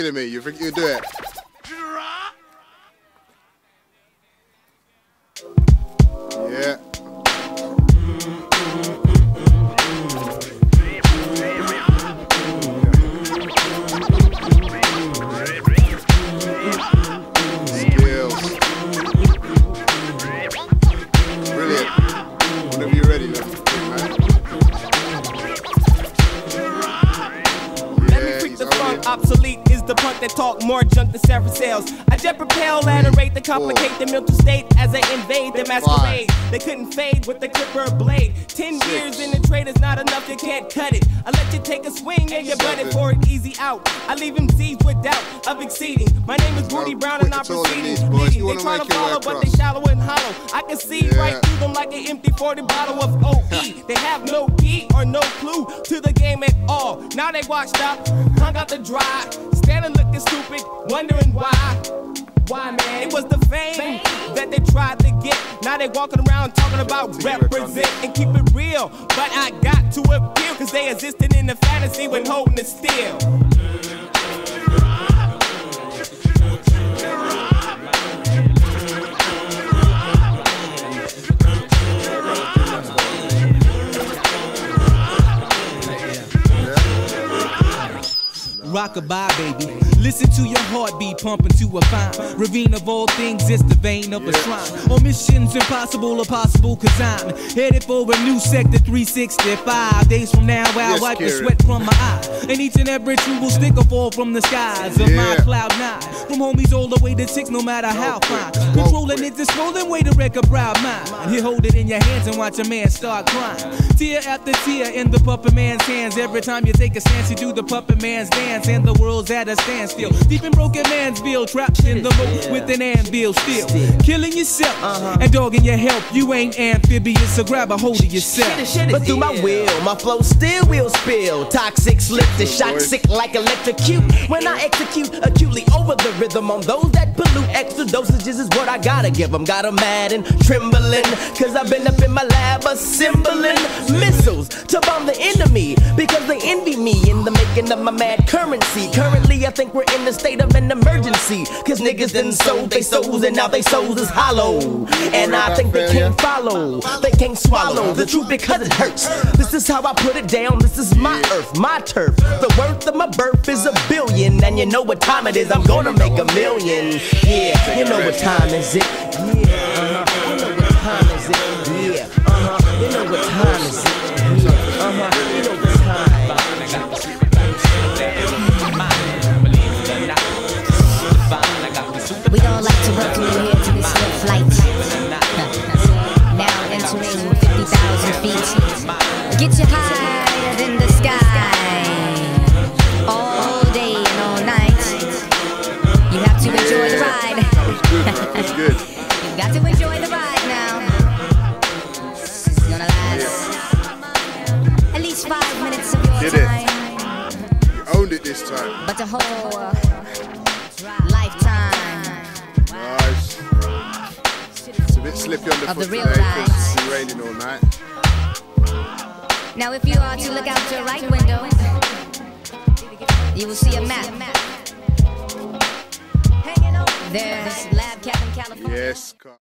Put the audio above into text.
feeling me? You think you do it? Yeah. Obsolete is the punk that talk more junk than several cells. I jet propel at a rate that complicate the mental state as they invade the masquerade. They couldn't fade with the clipper blade. 10 years in the trade is not enough, you can't cut it. I let you take a swing and you butted for an easy out. I leave him seized with doubt of exceeding. My name is Rudy Brown and I'm proceeding. They try to follow but they shallow and hollow. I can see right through them like an empty 40 bottle of OE. They have no key or no clue to the game at all. Now they washed up, hung out the dry, standing looking stupid, wondering why. Why, man? It was the fame that they tried to get. Now they walking around talking about represent and keep it real. But I got to appeal, cause they existed in the fantasy when holding it still. Rockabye, baby. Listen to your heartbeat pumping to a fine ravine of all things, it's the vein of a shrine. On missions impossible or possible, cause I'm headed for a new sector 365. Days from now, I'll wipe the sweat from my eye. And each and every tree will stick or fall from the skies of my cloud nine. From homies all the way to six, no matter how fine. Controlling it, this rolling way to wreck a proud mind. You hold it in your hands and watch a man start crying. Tear after tear in the puppet man's hands. Every time you take a stance, you do the puppet man's dance. And the world's at a standstill. Deep in broken Mansville, trapped in the moat with an anvil still. Killing yourself and dogging your help. You ain't amphibious, so grab a hold of yourself. But through my will, my flow still will spill. Toxic, slick, the shock, sick like electrocute. When I execute acutely over the rhythm on those that pollute. Extra dosages is what I gotta give them. Got them mad and trembling, cause I've been up in my lab assembling missiles to bomb the enemy, because they envy me in the making of my mad currency. Currently I think we're in the state of an emergency, cause niggas done sold they souls and now they souls is hollow. And I think they can't follow, they can't swallow the truth because it hurts. This is how I put it down, this is my earth, my turf. The worth of my birth is $1 billion, and you know what time it is, I'm gonna make $1 million. Yeah, you know what time is it? Yeah, you know what time is it? Yeah, you know what time is it? Yeah, you know what time. We don't like to welcome you here to this little flight. Now entering 50,000 feet. Get you higher than the sky. All day and all night. You have to enjoy the ride. That's good. You got to enjoy the ride now. It's gonna last at least 5 minutes of your time. You owned it this time. But the whole lifetime. Nice. It's a bit slippy on the foot today because it's been raining all night. Now if you are to look out your right window, you will see a map. There's Lab Cap in California. Yes.